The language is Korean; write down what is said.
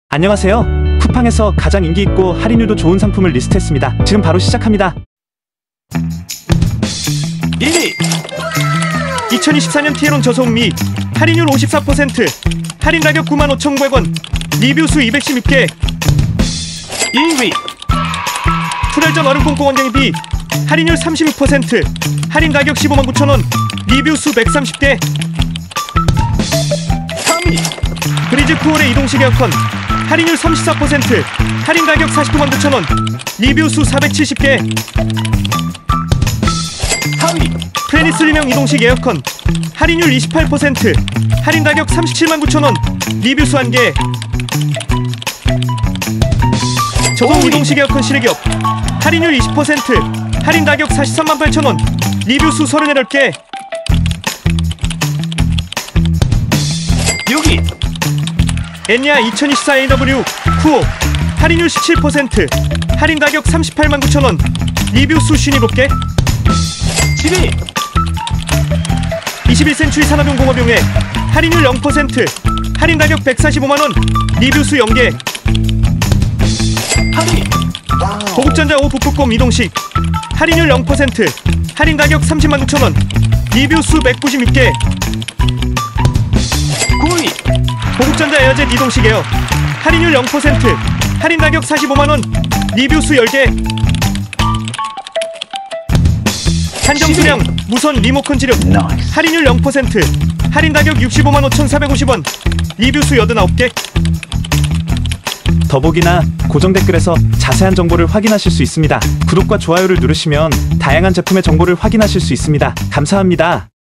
안녕하세요. 쿠팡에서 가장 인기 있고 할인율도 좋은 상품을 리스트했습니다. 지금 바로 시작합니다. 1위 2024년 티에론 저소음미 할인율 54%, 할인 가격 95,900원, 리뷰 수 216개. 2위 풀혈전 얼음꽁꽁 원장이 할인율 36%, 할인 가격 159,000원, 리뷰 수 130개. 3위 브리즈 쿠올의 이동식 에어컨 할인율 34%, 할인 가격 499,000원, 리뷰 수 470개. 4위 프레니슬리명 이동식 에어컨 할인율 28%, 할인 가격 379,000원, 리뷰 수 1개. 저동 이동식 에어컨 실외기업 할인율 20%, 할인 가격 438,000원, 리뷰 수 38개. 6위 엔야 2024AW 쿠오 할인율 17%, 할인 가격 389,000원, 리뷰 수 57개. 7위 21센추리 산업용 공업용에 할인율 0%, 할인 가격 145만원, 리뷰 수 0개. 8위 고급전자 오 북극곰 이동식 할인율 0%, 할인 가격 306,000원, 리뷰 수 196개. 9위 고급전자 에어젯 이동식 에어 할인율 0%, 할인 가격 45만원, 리뷰 수 10개. 한정수량 무선 리모컨 지름 할인율 0%, 할인 가격 655,450원, 리뷰 수 89개. 더보기나 고정 댓글에서 자세한 정보를 확인하실 수 있습니다. 구독과 좋아요를 누르시면 다양한 제품의 정보를 확인하실 수 있습니다. 감사합니다.